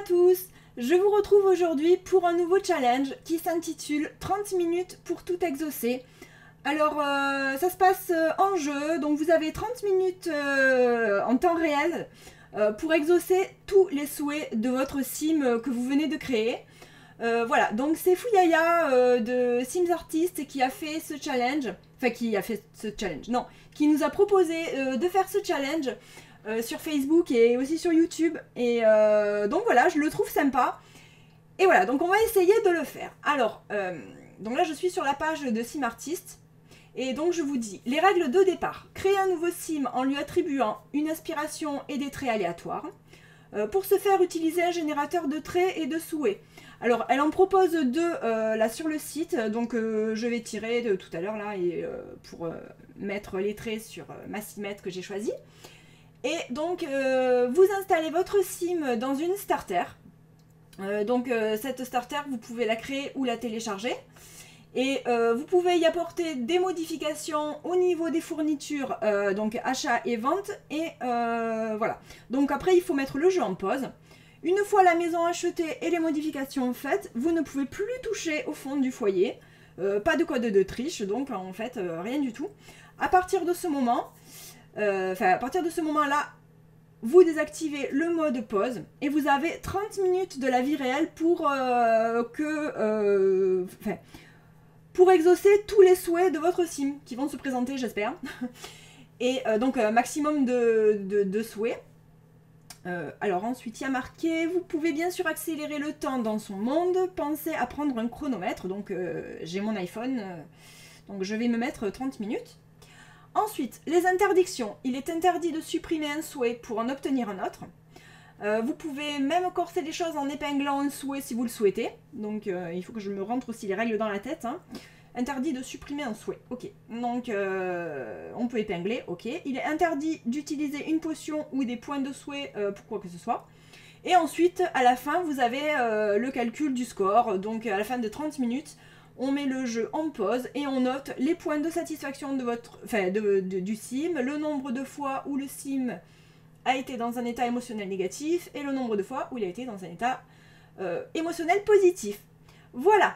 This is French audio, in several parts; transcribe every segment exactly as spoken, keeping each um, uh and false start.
à tous, je vous retrouve aujourd'hui pour un nouveau challenge qui s'intitule trente minutes pour tout exaucer. Alors euh, ça se passe en jeu, donc vous avez trente minutes euh, en temps réel euh, pour exaucer tous les souhaits de votre sim que vous venez de créer. Euh, voilà, donc c'est Fouyaya euh, de Sims Artist qui a fait ce challenge, enfin qui a fait ce challenge, non, qui nous a proposé euh, de faire ce challenge euh, sur Facebook et aussi sur YouTube. Et euh, donc voilà, je le trouve sympa. Et voilà, donc on va essayer de le faire. Alors, euh, donc là je suis sur la page de Sim Artist. Et donc je vous dis, les règles de départ. Créer un nouveau sim en lui attribuant une aspiration et des traits aléatoires. Euh, pour ce faire, utiliser un générateur de traits et de souhaits. Alors, elle en propose deux euh, là sur le site, donc euh, je vais tirer de tout à l'heure là et, euh, pour euh, mettre les traits sur euh, ma simette que j'ai choisie. Et donc, euh, vous installez votre sim dans une starter. Euh, donc, euh, cette starter, vous pouvez la créer ou la télécharger. Et euh, vous pouvez y apporter des modifications au niveau des fournitures, euh, donc achat et vente. Et euh, voilà. Donc après, il faut mettre le jeu en pause. Une fois la maison achetée et les modifications faites, vous ne pouvez plus toucher au fond du foyer. Euh, pas de code de triche, donc en fait, euh, rien du tout. À partir de ce moment, euh, enfin à partir de ce moment-là, vous désactivez le mode pause et vous avez trente minutes de la vie réelle pour euh, que... Euh, enfin, pour exaucer tous les souhaits de votre sim qui vont se présenter, j'espère. Et euh, donc, euh, maximum de, de, de souhaits. Euh, alors ensuite, il y a marqué, vous pouvez bien sûr accélérer le temps dans son monde. Pensez à prendre un chronomètre. Donc, euh, j'ai mon iPhone. Euh, donc, je vais me mettre trente minutes. Ensuite, les interdictions. Il est interdit de supprimer un souhait pour en obtenir un autre. Euh, vous pouvez même corser les choses en épinglant un souhait si vous le souhaitez. Donc euh, il faut que je me rentre aussi les règles dans la tête. Hein. Interdit de supprimer un souhait. Ok. Donc euh, on peut épingler. Ok. Il est interdit d'utiliser une potion ou des points de souhait euh, pour quoi que ce soit. Et ensuite, à la fin, vous avez euh, le calcul du score. Donc à la fin de trente minutes, on met le jeu en pause et on note les points de satisfaction de votre, enfin, de, de, du sim, le nombre de fois où le sim a été dans un état émotionnel négatif et le nombre de fois où il a été dans un état euh, émotionnel positif. Voilà.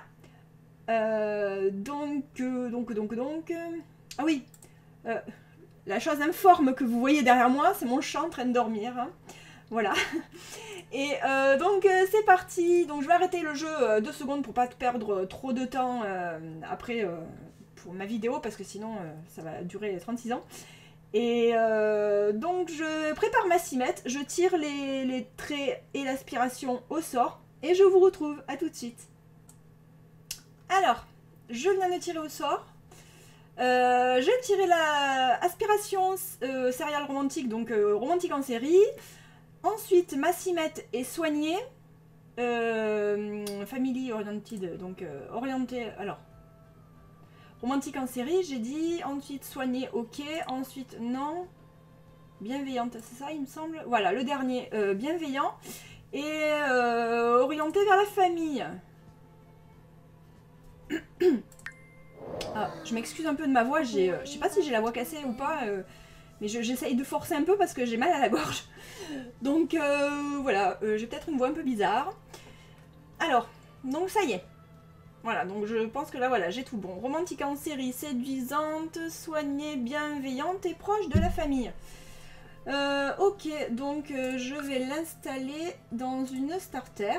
Euh, donc, euh, donc, donc, donc... Euh, ah oui. Euh, la chose informe que vous voyez derrière moi, c'est mon chat en train de dormir. Hein. Voilà. Et euh, donc, euh, c'est parti. Donc, je vais arrêter le jeu euh, deux secondes pour pas perdre trop de temps euh, après euh, pour ma vidéo, parce que sinon, euh, ça va durer trente-six ans. Et euh, donc je prépare ma simette, je tire les, les traits et l'aspiration au sort et je vous retrouve, à tout de suite. Alors, je viens de tirer au sort. Euh, j'ai tiré la aspiration euh, céréale romantique, donc euh, romantique en série. Ensuite, ma simette est soignée. Euh, family oriented, donc euh, orientée. Alors. Romantique en série, j'ai dit. Ensuite, soigné, ok. Ensuite, non. Bienveillante, c'est ça, il me semble. Voilà, le dernier, euh, bienveillant. Et euh, orienté vers la famille. Ah, je m'excuse un peu de ma voix. J'ai, euh, je sais pas si j'ai la voix cassée ou pas. Euh, mais j'essaye de forcer un peu parce que j'ai mal à la gorge. Donc, euh, voilà. Euh, j'ai peut-être une voix un peu bizarre. Alors, donc ça y est. Voilà, donc je pense que là, voilà, j'ai tout bon. Romantique en série, séduisante, soignée, bienveillante et proche de la famille. Euh, ok, donc euh, je vais l'installer dans une starter.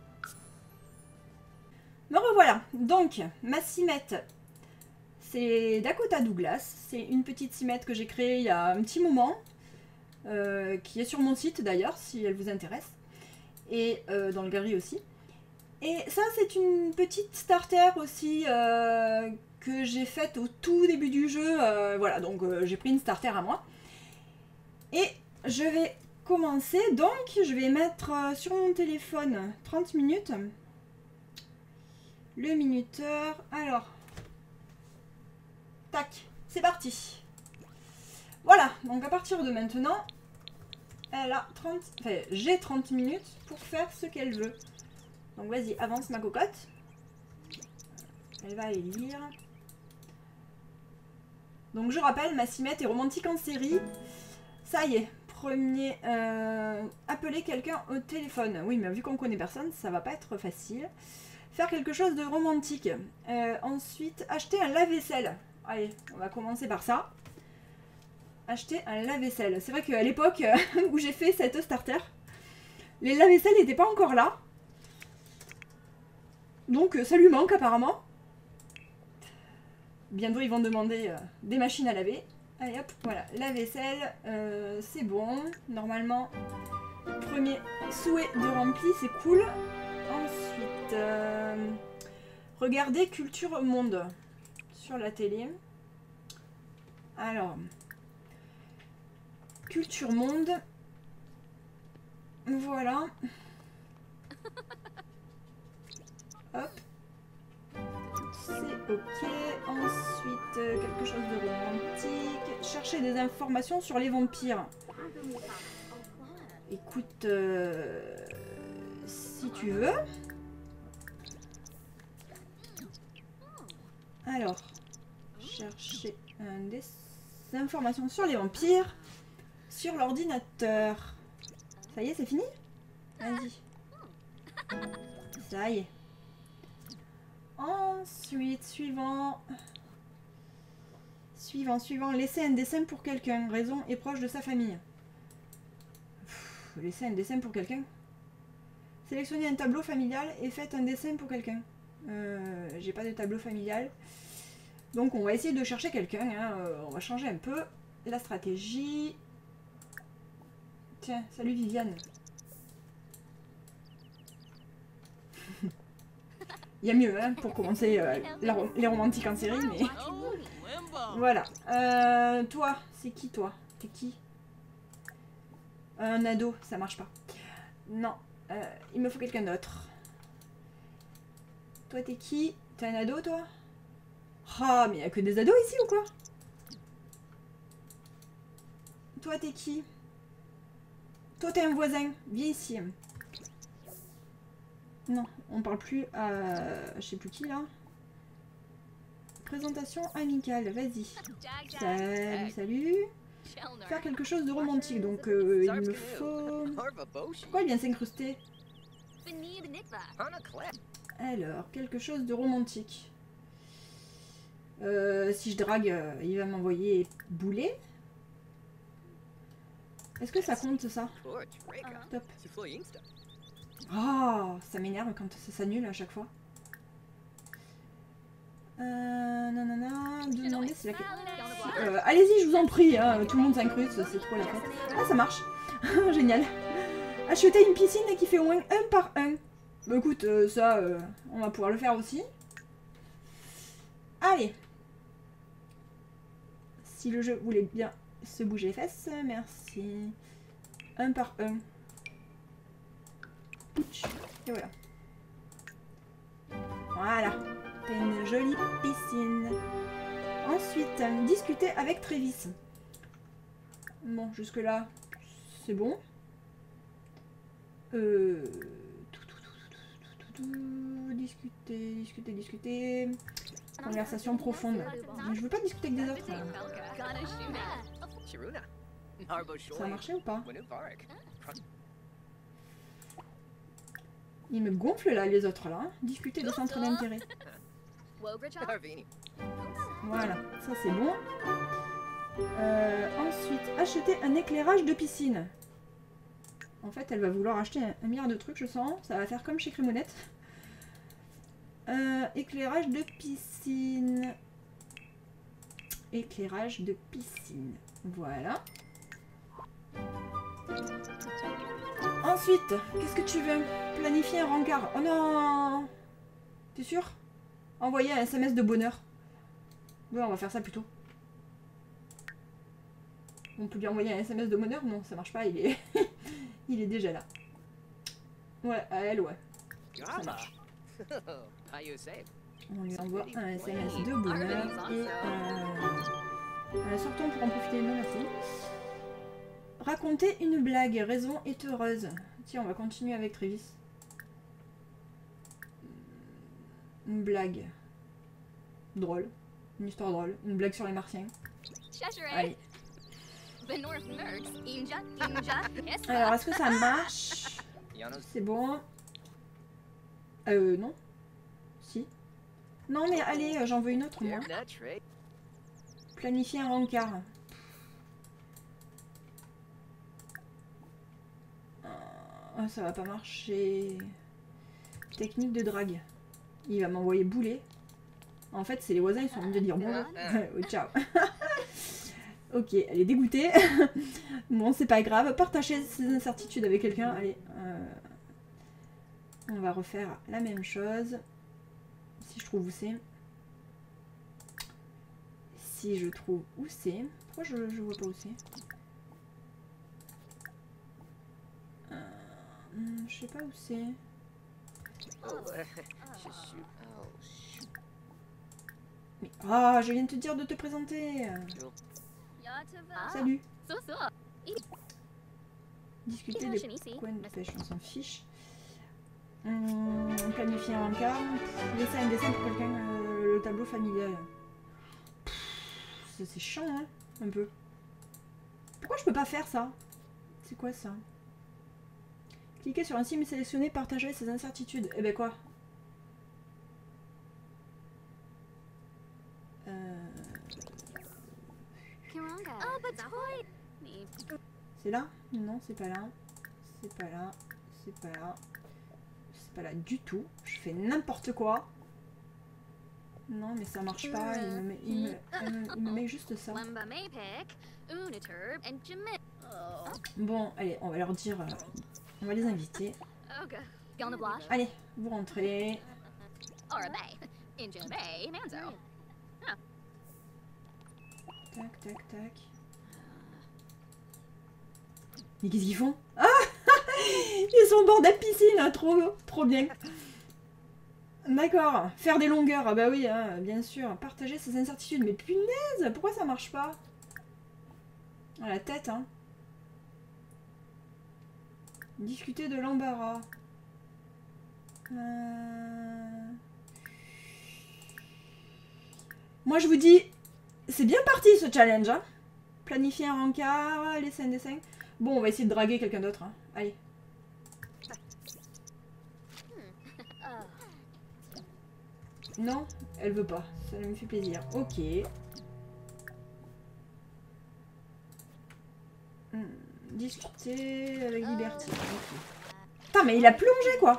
Me revoilà. Donc, ma simette, c'est Dakota Douglas. C'est une petite simette que j'ai créée il y a un petit moment. Euh, qui est sur mon site d'ailleurs, si elle vous intéresse. Et euh, dans le galerie aussi. Et ça, c'est une petite starter aussi euh, que j'ai faite au tout début du jeu. Euh, voilà, donc euh, j'ai pris une starter à moi. Et je vais commencer. Donc, je vais mettre euh, sur mon téléphone trente minutes. Le minuteur. Alors. Tac, c'est parti. Voilà, donc à partir de maintenant, elle a trente... Enfin, j'ai trente minutes pour faire ce qu'elle veut. Donc vas-y, avance ma cocotte. Elle va aller lire. Donc je rappelle, ma simette est romantique en série. Ça y est, Premier, euh, appeler quelqu'un au téléphone. Oui, mais vu qu'on connaît personne, ça va pas être facile. Faire quelque chose de romantique. Euh, ensuite, acheter un lave-vaisselle. Allez, on va commencer par ça. Acheter un lave-vaisselle. C'est vrai qu'à l'époque où j'ai fait cette starter, les lave-vaisselle n'étaient pas encore là. Donc ça lui manque apparemment. Bientôt ils vont demander euh, des machines à laver. Allez hop, voilà, la vaisselle, euh, c'est bon. Normalement, premier souhait de rempli, c'est cool. Ensuite, euh, regardez Culture Monde sur la télé. Alors, Culture Monde. Voilà. Hop. C'est ok. Ensuite, euh, quelque chose de romantique. Chercher des informations sur les vampires. Écoute, euh, si tu veux. Alors, chercher euh, des informations sur les vampires sur l'ordinateur. Ça y est, c'est fini? Vas-y. Ça y est. Ensuite, suivant. Suivant, suivant. Laisser un dessin pour quelqu'un. Raison est proche de sa famille. Pff, laisser un dessin pour quelqu'un. Sélectionnez un tableau familial et faites un dessin pour quelqu'un. Euh, J'ai pas de tableau familial. Donc on va essayer de chercher quelqu'un. Hein. Euh, on va changer un peu la stratégie. Tiens, salut Viviane. Il y a mieux hein, pour commencer euh, la, les romantiques en série, mais... Voilà. Euh, toi, c'est qui toi? T'es qui? Un ado, ça marche pas. Non, euh, il me faut quelqu'un d'autre. Toi, t'es qui? T'es un ado, toi? Ah, mais il n'y a que des ados ici ou quoi? Toi, t'es qui? Toi, t'es un voisin. Viens ici. Non, on parle plus à... Je sais plus qui, là. Présentation amicale, vas-y. Salut, salut. Faire quelque chose de romantique, donc euh, il me faut... Pourquoi il vient s'incruster? Alors, quelque chose de romantique. Euh, si je drague, euh, il va m'envoyer boulet. Est-ce que ça compte, ça? Top. Oh, ça m'énerve quand ça s'annule à chaque fois. Euh, nanana, demander si la... Euh, allez-y, je vous en prie, hein, tout le monde s'incruste, c'est trop la fête. Ah, ça marche. Génial. Acheter une piscine qui fait au moins un par un. Bah écoute, euh, ça, euh, on va pouvoir le faire aussi. Allez. Si le jeu voulait bien se bouger les fesses, merci. Un par un. Et voilà. Voilà. T'as une jolie piscine. Ensuite, discuter avec Travis. Bon, jusque là, c'est bon. Euh... Discuter, discuter, discuter. Conversation profonde. Mais je veux pas discuter avec des autres. Là. Ça a marché ou pas? Ils me gonflent là, les autres là. Hein. Discuter des centres d'intérêt. Voilà, ça c'est bon. Euh, ensuite, acheter un éclairage de piscine. En fait, elle va vouloir acheter un, un milliard de trucs, je sens. Ça va faire comme chez Crémonette. Euh, éclairage de piscine. Éclairage de piscine. Voilà. Ensuite, qu'est-ce que tu veux? Planifier un rencard. Oh non! T'es sûr? Envoyer un S M S de bonheur. Ouais, on va faire ça plutôt. On peut lui envoyer un S M S de bonheur? Non, ça marche pas, il est... il est déjà là. Ouais, à elle, ouais. Ça marche. On lui envoie un S M S de bonheur et... Euh... Euh, sortons pour en profiter. Non, merci. Raconter une blague. Raison est heureuse. Tiens, on va continuer avec Travis. Une blague. Drôle. Une histoire drôle. Une blague sur les martiens. Allez. Alors, est-ce que ça marche? C'est bon. Euh, non. Si. Non, mais allez, j'en veux une autre, moi. Planifier un rencard. Ah, ça va pas marcher. Technique de drague. Il va m'envoyer bouler. En fait, c'est les voisins, ils sont venus de dire bonjour. Oh, ciao. Ok, elle est dégoûtée. Bon, c'est pas grave. Partager ses incertitudes avec quelqu'un. Allez. Euh... On va refaire la même chose. Si je trouve où c'est. Si je trouve où c'est. Pourquoi je, je vois pas où c'est? euh... Je sais pas où c'est. Mais... Ah, je viens de te dire de te présenter. Salut. Discuter des coins de pêche, on s'en fiche. Hum, planifier un encart. Laisser un dessin pour quelqu'un, euh, le tableau familial. C'est chiant, hein, un peu. Pourquoi je peux pas faire ça? C'est quoi ça? Cliquez sur un signe sélectionné, partager ses incertitudes. Eh ben quoi? Euh... C'est là? Non, c'est pas là. C'est pas là. C'est pas là. C'est pas là du tout. Je fais n'importe quoi. Non, mais ça marche pas. Il me met, il me, il me, il me met juste ça. Bon, allez, on va leur dire... Euh, on va les inviter. Allez, vous rentrez. Tac, tac, tac. Mais qu'est-ce qu'ils font? Ah, ils sont au bord de la piscine, hein, trop, trop bien. D'accord. Faire des longueurs, ah bah oui, hein, bien sûr. Partager ses incertitudes. Mais punaise, pourquoi ça marche pas? À la tête, hein. Discuter de l'embarras. Euh... Moi, je vous dis, c'est bien parti ce challenge, hein. Planifier un rencard, laisser un dessin. Bon, on va essayer de draguer quelqu'un d'autre, hein. Allez. Non, elle veut pas. Ça me fait plaisir. Ok. Hmm. Discuter avec liberté. Okay. Putain, mais il a plongé, quoi.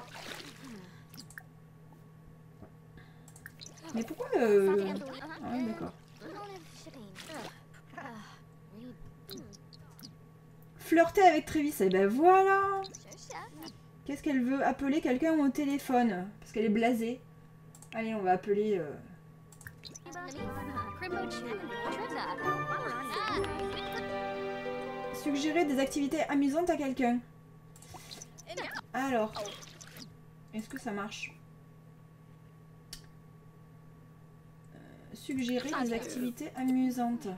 Mais pourquoi le... Ah oui, d'accord. Flirter avec Travis. Eh ben voilà. Qu'est-ce qu'elle veut? Appeler quelqu'un au téléphone. Parce qu'elle est blasée. Allez, on va appeler... Euh... Suggérer des activités amusantes à quelqu'un. Alors, est-ce que ça marche? euh, Suggérer des activités amusantes.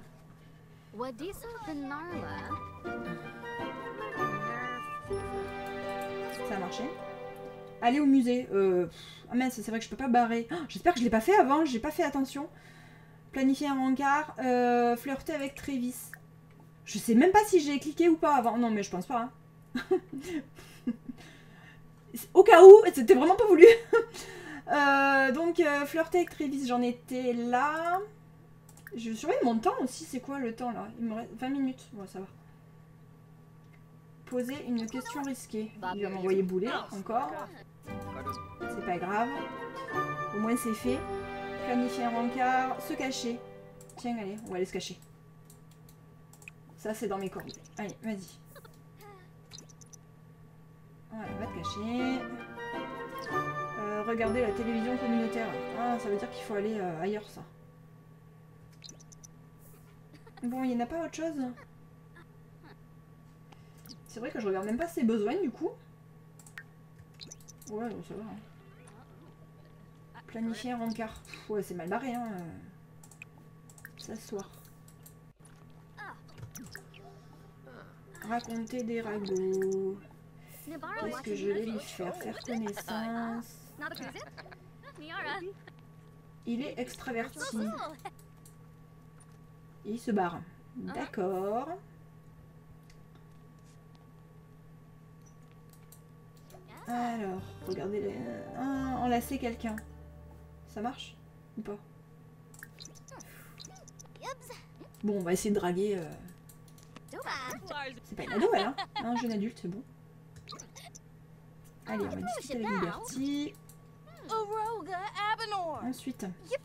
Ça a marché. Aller au musée. Euh... Ah mince, c'est vrai que je peux pas barrer. Oh, j'espère que je l'ai pas fait avant, j'ai pas fait attention. Planifier un rencard. Euh... Flirter avec Travis. Je sais même pas si j'ai cliqué ou pas avant. Non, mais je pense pas. Hein. Au cas où, c'était vraiment pas voulu. euh, donc, euh, flirter avec Travis, j'en étais là. Je surveille mon temps aussi. C'est quoi le temps là? Il me reste vingt minutes. Bon, ça va. Poser une question risquée. Il va m'envoyer bouler encore. C'est pas grave. Au moins c'est fait. Planifier un rencard. Se cacher. Tiens, allez, on va aller se cacher. Ça, c'est dans mes cordes. Allez, vas-y. Ouais, va te cacher. Euh, regarder la télévision communautaire. Ah, ça veut dire qu'il faut aller euh, ailleurs, ça. Bon, il n'y en a pas autre chose. C'est vrai que je regarde même pas ses besoins, du coup. Ouais, ça va. Hein. Planifier un rencard. Ouais, c'est mal barré, hein. S'asseoir. Raconter des ragots. Qu'est-ce que je vais lui faire? Faire connaissance. Il est extraverti. Il se barre. D'accord. Alors, regardez les... Ah, enlacer quelqu'un. Ça marche ou pas? Bon, on va essayer de draguer... Euh... C'est pas une ado, elle, hein? Un jeune adulte, c'est bon. Allez, on va discuter avec Liberty. Ensuite...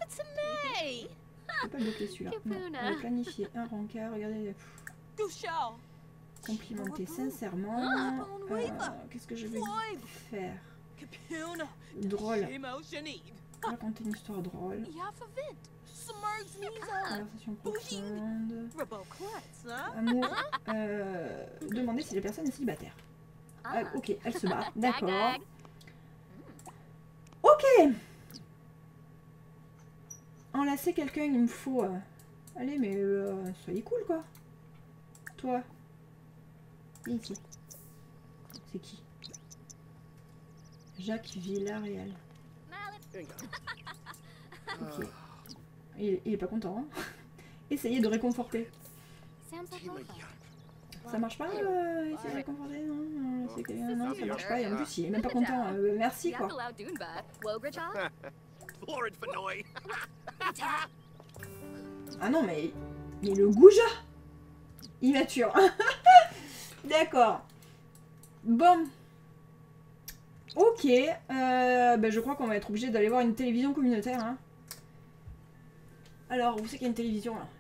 Je peux pas le bloquer celui-là. Non, on va planifier un rencard. Regardez... Complimenter sincèrement. Euh, Qu'est-ce que je vais faire? Drôle. Raconter une histoire drôle. Conversation profonde. Amour. Euh, demander si la personne est célibataire. Euh, ok, elle se bat. D'accord. Ok. Enlacer quelqu'un, il me faut... Euh... Allez, mais euh, soyez cool, quoi. Toi. Viens ici. C'est qui? Jacques Villarreal. Ok. Il, il est pas content. Hein. Essayez de réconforter. Ça marche pas euh, essayer de réconforter? Non, non, c'est que, non, ça marche pas. Et en plus, il est même pas content. Euh, merci, quoi. Ah non, mais... Mais le gouja immature. D'accord. Bon. Ok. Euh, bah, je crois qu'on va être obligé d'aller voir une télévision communautaire. Hein. Alors, où c'est qu'il y a une télévision là?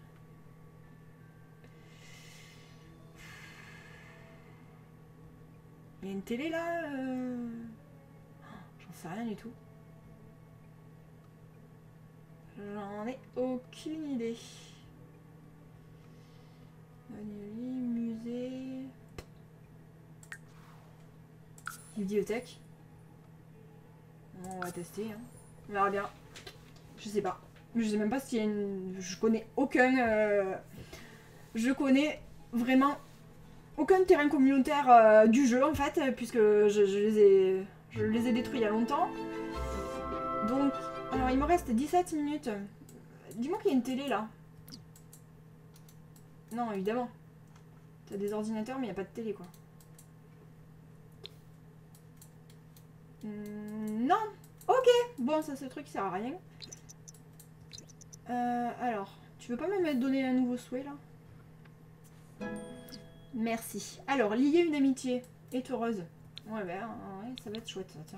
Il y a une télé là euh... J'en sais rien du tout. J'en ai aucune idée. Musée. Bibliothèque. On va tester. Hein. On verra bien. Je sais pas. Je sais même pas s'il y a une... Je connais aucun... Euh... Je connais vraiment aucun terrain communautaire euh, du jeu en fait, puisque je, je les ai... Je les ai détruits il y a longtemps. Donc... Alors il me reste dix-sept minutes. Dis-moi qu'il y a une télé là. Non, évidemment. T'as des ordinateurs, mais il n'y a pas de télé, quoi. Mmh, non. Ok. Bon, ça, ce truc, sert à rien. Euh, alors, tu veux pas me donner un nouveau souhait, là? Merci. Alors, lier une amitié. Est heureuse. Ouais, ben, ouais, ça va être chouette, ça, tiens.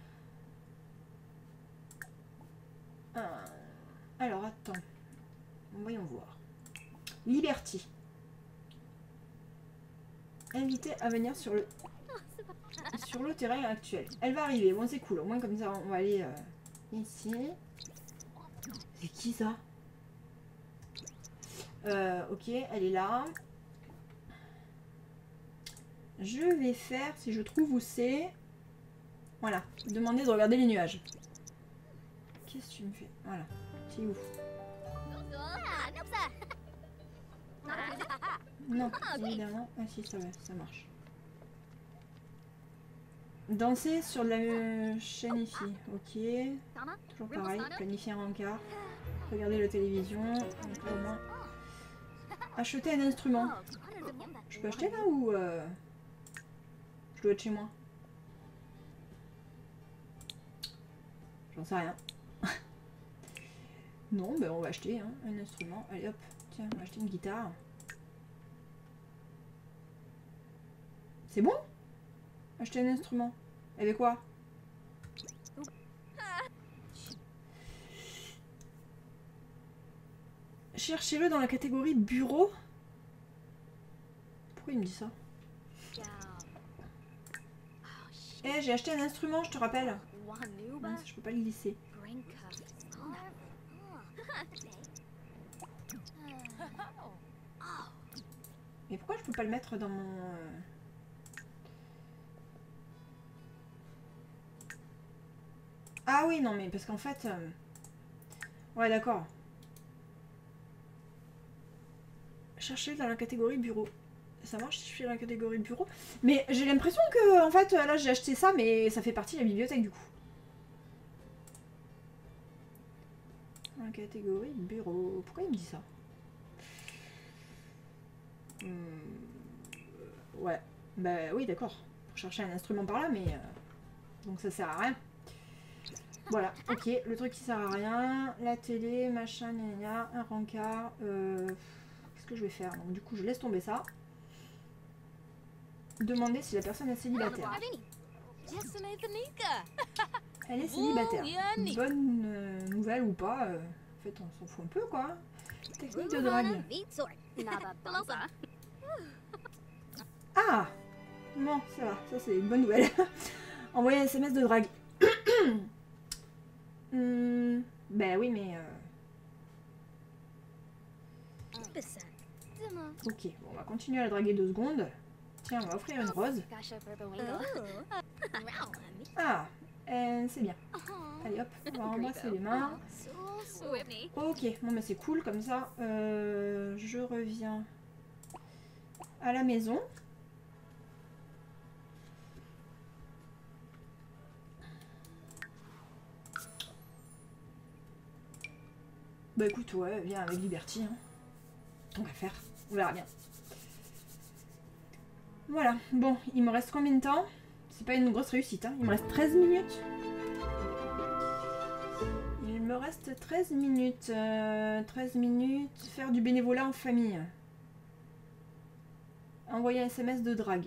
Euh, alors, attends. Voyons voir. Liberty. Invité à venir sur le sur le terrain actuel. Elle va arriver. Bon, c'est cool. Au moins, comme ça, on va aller euh, ici. C'est qui, ça? euh, Ok, elle est là. Je vais faire, si je trouve où c'est... Voilà. Demander de regarder les nuages. Qu'est-ce que tu me fais? Voilà. C'est où? Non, évidemment. Ah si, ça va, ça marche. Danser sur la chaîne ici. Ok. Toujours pareil. Planifier un rencard. Regarder la télévision. Au moins. Acheter un instrument. Je peux acheter là ou... Euh... Je dois être chez moi? J'en sais rien. Non, ben on va acheter hein, un instrument. Allez hop. Tiens, on va acheter une guitare. C'est bon? Acheter un instrument. Avec quoi? Cherchez-le dans la catégorie bureau. Pourquoi il me dit ça? Eh, hey, j'ai acheté un instrument, je te rappelle. Mince, je peux pas le glisser. Mais pourquoi je peux pas le mettre dans mon... Ah oui, non, mais parce qu'en fait... Euh... Ouais, d'accord. Chercher dans la catégorie bureau. Ça marche si je suis dans la catégorie bureau? Mais j'ai l'impression que, en fait, là, j'ai acheté ça, mais ça fait partie de la bibliothèque, du coup. Dans la catégorie bureau. Pourquoi il me dit ça? hum... Ouais. Bah oui, d'accord. Pour chercher un instrument par là, mais... Euh... Donc ça sert à rien. Voilà, ok, le truc qui sert à rien, la télé, machin, gna gna, un rencard. Euh, Qu'est-ce que je vais faire? Donc du coup, je laisse tomber ça. Demander si la personne est célibataire. Elle est célibataire. Bonne euh, nouvelle ou pas, euh, en fait on s'en fout un peu quoi. Technique de drague. Ah bon, ça va, ça c'est une bonne nouvelle. Envoyer un S M S de drague. hmm, ben oui mais... Euh... Ok, bon, on va continuer à la draguer deux secondes. Tiens, on va offrir une rose. Ah, euh, c'est bien. Allez hop, on va embrasser les mains. Ok, bon mais c'est cool comme ça. Euh, je reviens à la maison. Bah écoute, ouais, viens avec Liberty. Hein. On va faire, on verra bien. Voilà, bon, il me reste combien de temps? C'est pas une grosse réussite, hein. Il me reste treize minutes. Il me reste treize minutes. Euh, treize minutes. Faire du bénévolat en famille. Envoyer un S M S de drague.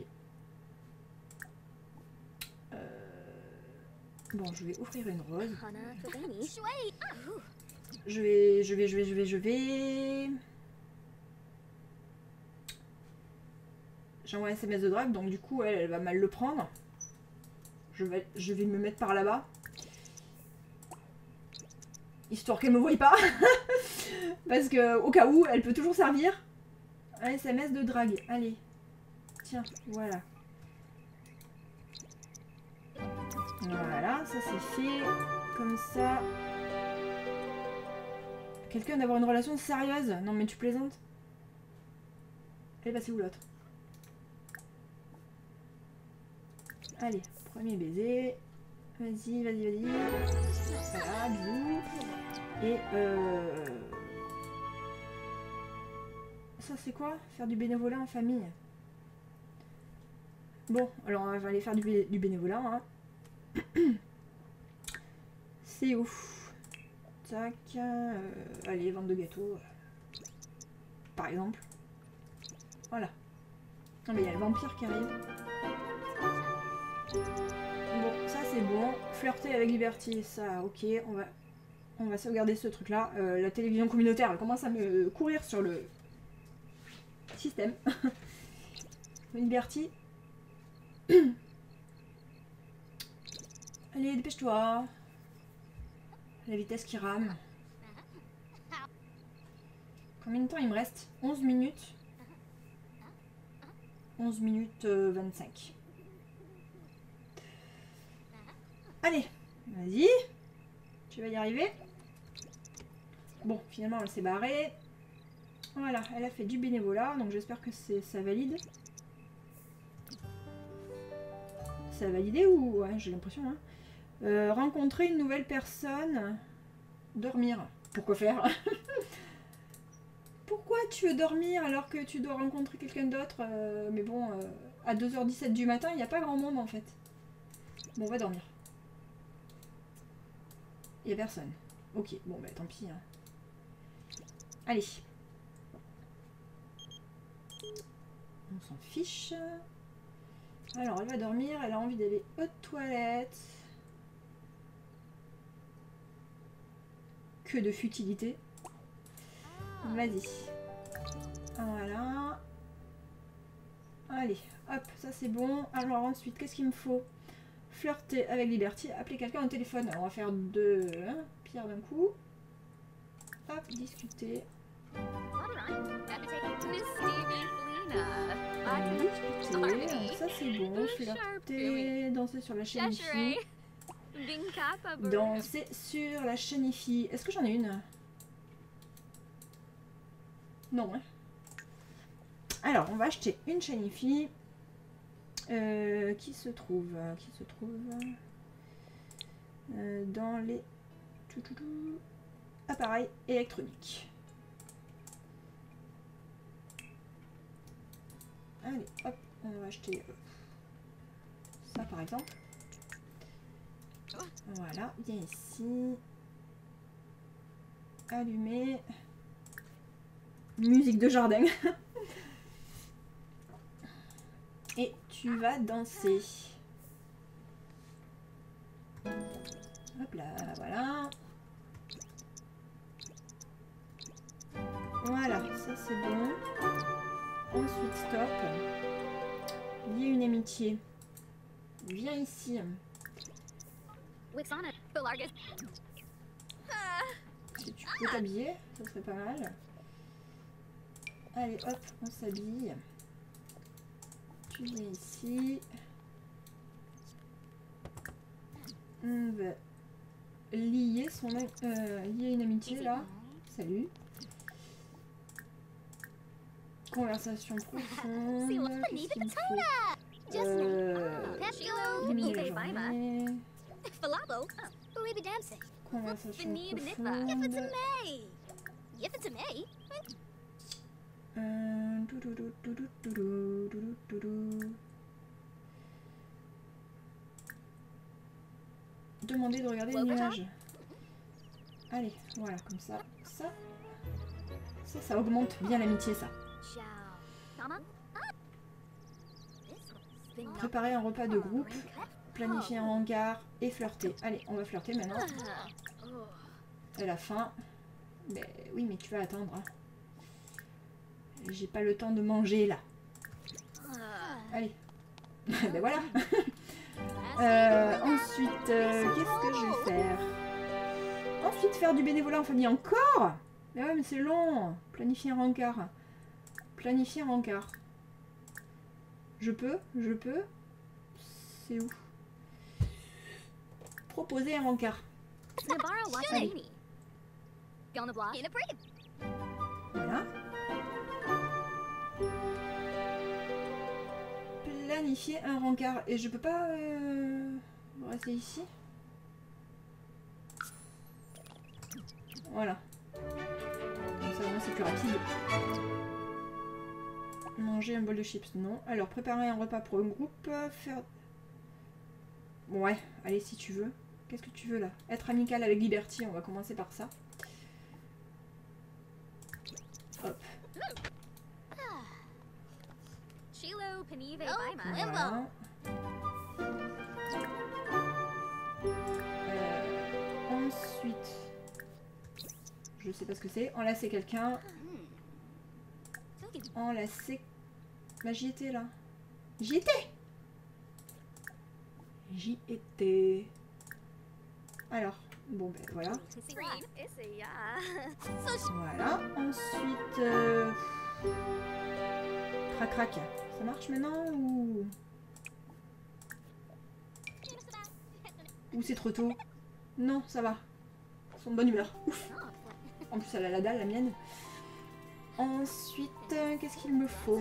Euh... Bon, je vais offrir une rose. Je vais, je vais, je vais, je vais, je vais... J'envoie un S M S de drague, donc du coup, elle, elle va mal le prendre. Je vais, je vais me mettre par là-bas. Histoire qu'elle me voie pas. Parce que, au cas où, elle peut toujours servir. Un S M S de drague. Allez. Tiens, voilà. Voilà, ça c'est fait. Comme ça. Quelqu'un d'avoir une relation sérieuse? Non mais tu plaisantes? Elle est passée où l'autre? Allez, premier baiser. Vas-y, vas-y, vas-y. Voilà, bisous. Et euh... ça c'est quoi? Faire du bénévolat en famille. Bon, alors on va aller faire du, bé du bénévolat. Hein. C'est ouf. Tac. Euh... Allez, vente de gâteaux. Par exemple. Voilà. Non mais il y a le vampire qui arrive. Bon, ça c'est bon. Flirter avec Liberty, ça ok. On va, on va sauvegarder ce truc là. Euh, la télévision communautaire, elle commence à me courir sur le système. Liberty. Allez, dépêche-toi. La vitesse qui rame. Combien de temps il me reste? onze minutes. onze minutes euh, vingt-cinq. Allez, vas-y. Tu vas y arriver. Bon, finalement, elle s'est barrée. Voilà, elle a fait du bénévolat, donc j'espère que ça valide. Ça a validé ou... Ouais, j'ai l'impression, hein. Euh, rencontrer une nouvelle personne. Dormir. Pourquoi faire? Pourquoi tu veux dormir alors que tu dois rencontrer quelqu'un d'autre? euh, Mais bon, euh, à deux heures dix-sept du matin, il n'y a pas grand monde en fait. Bon, on va dormir. Il n'y a personne. Ok, bon bah tant pis. Hein. Allez. On s'en fiche. Alors, elle va dormir, elle a envie d'aller aux toilettes. Que de futilité. Vas-y. Voilà. Allez, hop, ça c'est bon. Alors ensuite, qu'est-ce qu'il me faut? Flirter avec Liberty, appeler quelqu'un au téléphone. Alors, on va faire deux hein, pierres d'un coup. Hop, discuter. Discuter, ça c'est bon. Flirter, danser sur la chaîne ici. Danser sur la chaîne ici. Est-ce que j'en ai une? Non. Hein. Alors, on va acheter une chaîne ici. Euh, qui se trouve qui se trouve euh, dans les appareils électroniques. Allez, hop, on va acheter ça par exemple. Voilà, viens ici. Allumer. Musique de jardin. Et tu vas danser. Hop là, voilà. Voilà, ça c'est bon. Ensuite, stop. Lier une amitié. Viens ici. Si tu peux t'habiller, ça serait pas mal. Allez, hop, on s'habille. Tu viens ici. On va lier son euh, lier une amitié là. Salut. Conversation profonde. Qu'est-ce qu'il me faut? Euh, éliminer la journée. Conversation profonde. Euh, doudou, doudou, doudou, doudou, doudou. Demander de regarder les nuages. Allez, voilà, comme ça. Ça, ça, ça augmente bien l'amitié, ça. Préparer un repas de groupe, planifier un hangar et flirter. Allez, on va flirter maintenant. À la fin. Ben oui, mais tu vas attendre. Hein. J'ai pas le temps de manger là. Allez. Ben voilà. euh, ensuite, euh, qu'est-ce que je vais faire? Ensuite, faire du bénévolat en famille encore. Mais ouais, mais c'est long. Planifier un rencard. Planifier un rencard. Je peux, je peux. C'est où? Proposer un rencard. Voilà. Planifier un rencard. Et je peux pas euh, rester ici? Voilà. Comme ça, c'est plus rapide. Manger un bol de chips, non. Alors, préparer un repas pour un groupe. Faire... Ouais, allez, si tu veux. Qu'est-ce que tu veux, là? Être amical avec Liberty, on va commencer par ça. Hop. Voilà. Euh, ensuite... Je sais pas ce que c'est. Enlacer quelqu'un. Enlacer... Bah j'y étais là. J'y étais J'y étais. Alors, bon ben voilà. Voilà. Ensuite... Euh... Crac crac. Ça marche maintenant ou... Ou c'est trop tôt? Non, ça va. Ils sont de bonne humeur. Ouf. En plus elle a la dalle, la mienne. Ensuite, euh, qu'est-ce qu'il me faut?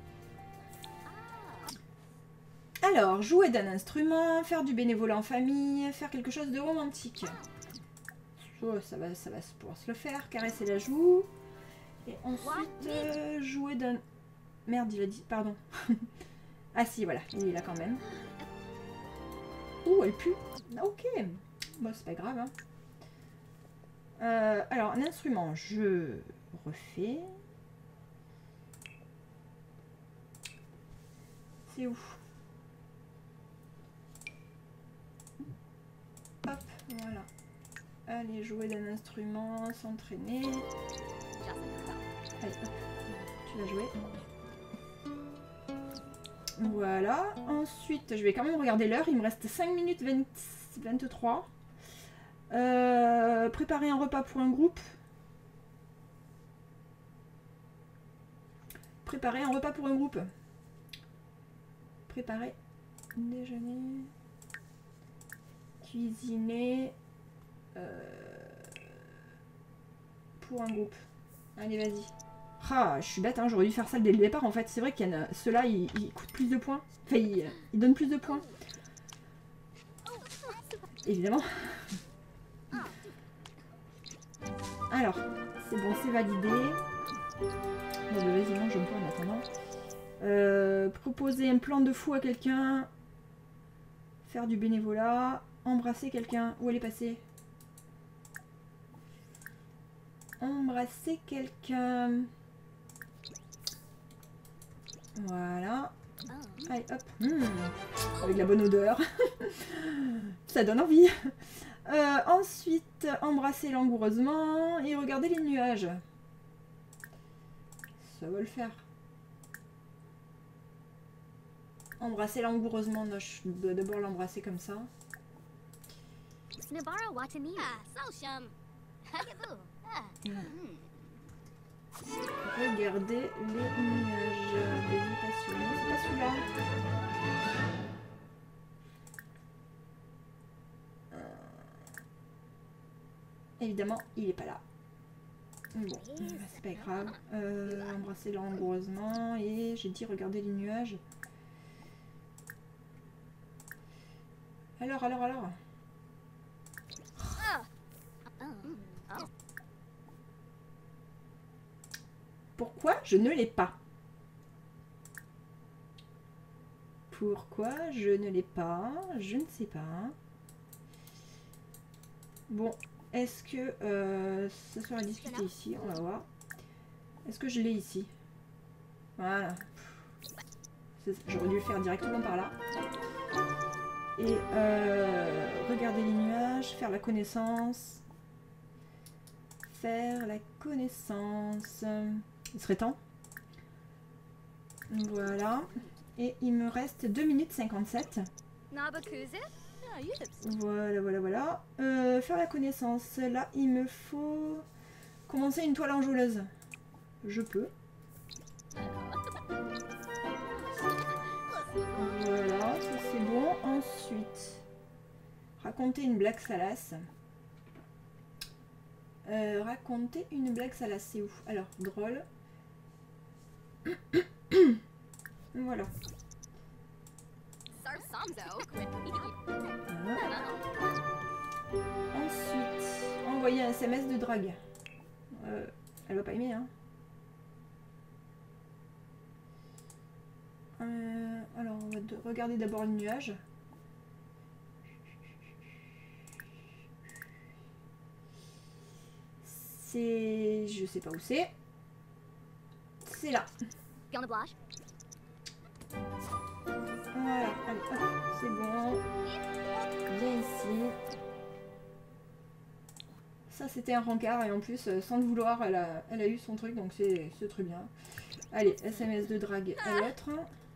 Alors, jouer d'un instrument, faire du bénévolat en famille, faire quelque chose de romantique. Oh, ça va, ça va pouvoir se le faire. Caresser la joue. Et ensuite, euh, jouer d'un... Merde, il a dit... Pardon. Ah si, voilà. Il est là quand même. Ouh, elle pue. Ok. Bon, c'est pas grave. Hein. Euh, alors, un instrument, je refais. C'est où? Hop, voilà. Allez, jouer d'un instrument, s'entraîner. Allez, hop. Tu vas jouer. Voilà. Ensuite, je vais quand même regarder l'heure. Il me reste cinq minutes vingt-trois. Euh, préparer un repas pour un groupe. Préparer un repas pour un groupe. Préparer déjeuner. Cuisiner. Euh, pour un groupe. Allez, vas-y. Ah, je suis bête, hein, j'aurais dû faire ça dès le départ. En fait, c'est vrai qu'il y en a. Ceux-là, ils, ils coûtent plus de points. Enfin, ils, ils donnent plus de points. Évidemment. Alors, c'est bon, c'est validé. Bon, bah, vas-y, mange un peu en attendant. Euh, proposer un plan de fou à quelqu'un. Faire du bénévolat. embrasser quelqu'un. Où elle est passée? Embrasser quelqu'un. Voilà. Allez, hop. Mmh. Avec la bonne odeur. Ça donne envie. Euh, ensuite, embrasser langoureusement et regarder les nuages. Ça va le faire. Embrasser langoureusement. Non, je dois d'abord l'embrasser comme ça. Regardez les nuages. Végétation. C'est pas celui-là. Évidemment, il est pas là. Bon, c'est pas grave. Euh, embrasser langoureusement et j'ai dit regarder les nuages. Alors, alors, alors. Pourquoi je ne l'ai pas? Pourquoi je ne l'ai pas? Je ne sais pas. Bon. Est-ce que euh, ça sera discuté ici? On va voir. Est-ce que je l'ai ici? Voilà. J'aurais dû le faire directement par là. Et euh, regarder les nuages, faire la connaissance. Faire la connaissance. Il serait temps. Voilà. Et il me reste deux minutes cinquante-sept. Voilà, voilà, voilà. Euh, faire la connaissance. Là, il me faut commencer une toile enjôleuse. Je peux. Voilà, ça c'est bon. Ensuite, raconter une blague salace. Euh, raconter une blague salace, c'est où? Alors, drôle. Voilà. Voilà. Ensuite, envoyer un S M S de drague. Euh, elle va pas aimer, hein. Euh, alors, on va regarder d'abord le nuage. C'est... Je sais pas où c'est. C'est là. Voilà, allez, hop, c'est bon. Viens ici. Ça, c'était un rencard et en plus, sans le vouloir, elle a, elle a eu son truc, donc c'est très bien. Allez, S M S de drague à l'autre.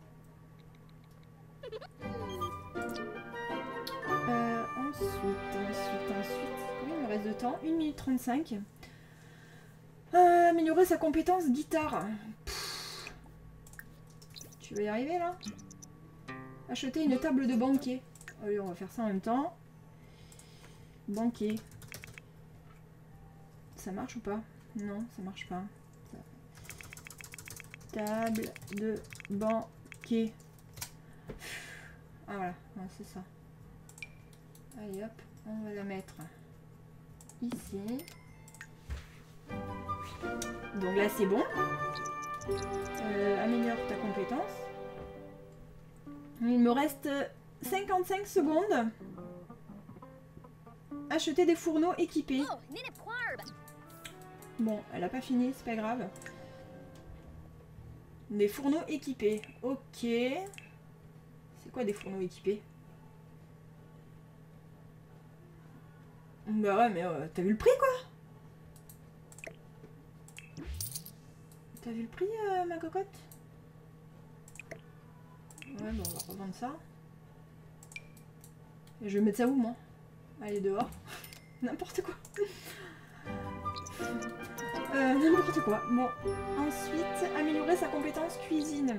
Euh, ensuite, ensuite, ensuite. Combien il me reste de temps? une minute trente-cinq. Euh, améliorer sa compétence guitare. Pff. Tu vas y arriver là? Acheter une table de banquet. Allez, on va faire ça en même temps. Banquet. Ça marche ou pas? Non, ça marche pas. Table de banquet. Ah voilà, c'est ça. Allez hop, on va la mettre ici. Donc là c'est bon. Euh, améliore ta compétence. Il me reste cinquante-cinq secondes. Acheter des fourneaux équipés. Bon, elle a pas fini, c'est pas grave. Des fourneaux équipés. Ok. C'est quoi des fourneaux équipés? Bah ouais, mais euh, t'as vu le prix quoi? T'as vu le prix, euh, ma cocotte? Ouais, bon, on va revendre ça. Et je vais mettre ça où, moi? Allez, dehors. N'importe quoi. Euh, n'importe quoi. Bon, ensuite, améliorer sa compétence cuisine.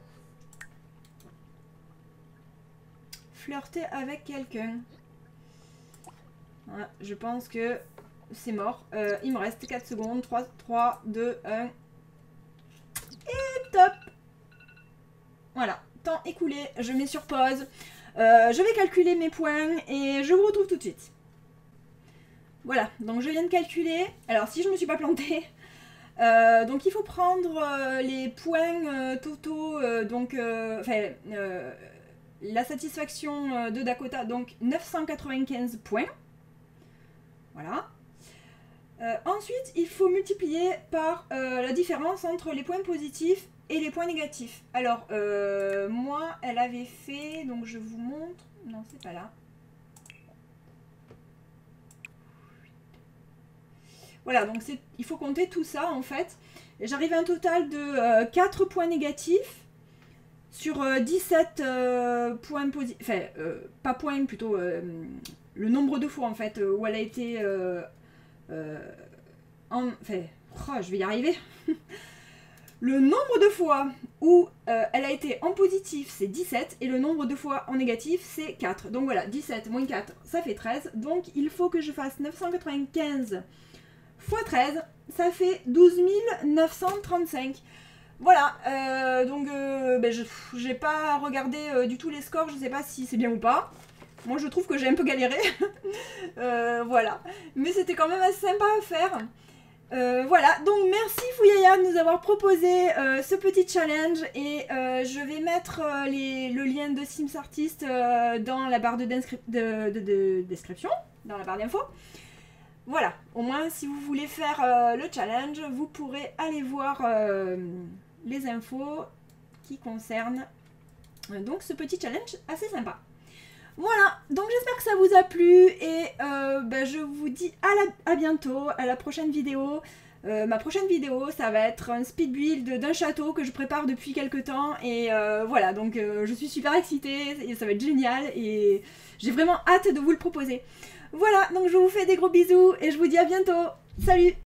Flirter avec quelqu'un. Voilà, je pense que c'est mort. Euh, il me reste quatre secondes. trois, trois, deux, un. Et top! Voilà, temps écoulé. Je mets sur pause. Euh, je vais calculer mes points et je vous retrouve tout de suite. Voilà, donc je viens de calculer. Alors, si je me suis pas plantée, euh, donc il faut prendre euh, les points euh, totaux, euh, donc, enfin, euh, euh, la satisfaction de Dakota, donc neuf cent quatre-vingt-quinze points. Voilà. Euh, ensuite, il faut multiplier par euh, la différence entre les points positifs et les points négatifs. Alors, euh, moi, elle avait fait, donc je vous montre, non, c'est pas là. Voilà, donc il faut compter tout ça, en fait. J'arrive à un total de euh, quatre points négatifs sur euh, dix-sept euh, points positifs, enfin, euh, pas points, plutôt euh, le nombre de fois, en fait, où elle a été... Euh, euh, en, enfin, oh, je vais y arriver. Le nombre de fois où euh, elle a été en positif, c'est dix-sept, et le nombre de fois en négatif, c'est quatre. Donc voilà, dix-sept moins quatre, ça fait treize. Donc il faut que je fasse neuf cent quatre-vingt-quinze fois treize, ça fait douze mille neuf cent trente-cinq. Voilà, euh, donc euh, ben, je n'ai pas regardé euh, du tout les scores, je ne sais pas si c'est bien ou pas. Moi je trouve que j'ai un peu galéré. euh, voilà, mais c'était quand même assez sympa à faire. Euh, voilà, donc merci Fouyaya de nous avoir proposé euh, ce petit challenge et euh, je vais mettre euh, les, le lien de Sims Artist euh, dans la barre de, de, de, de description, dans la barre d'infos. Voilà, au moins si vous voulez faire euh, le challenge, vous pourrez aller voir euh, les infos qui concernent euh, donc ce petit challenge assez sympa. Voilà, donc j'espère que ça vous a plu et euh, ben, je vous dis à, la, à bientôt, à la prochaine vidéo. Euh, ma prochaine vidéo, ça va être un speed build d'un château que je prépare depuis quelques temps et euh, voilà, donc euh, je suis super excitée et ça va être génial et j'ai vraiment hâte de vous le proposer. Voilà, donc je vous fais des gros bisous et je vous dis à bientôt. Salut!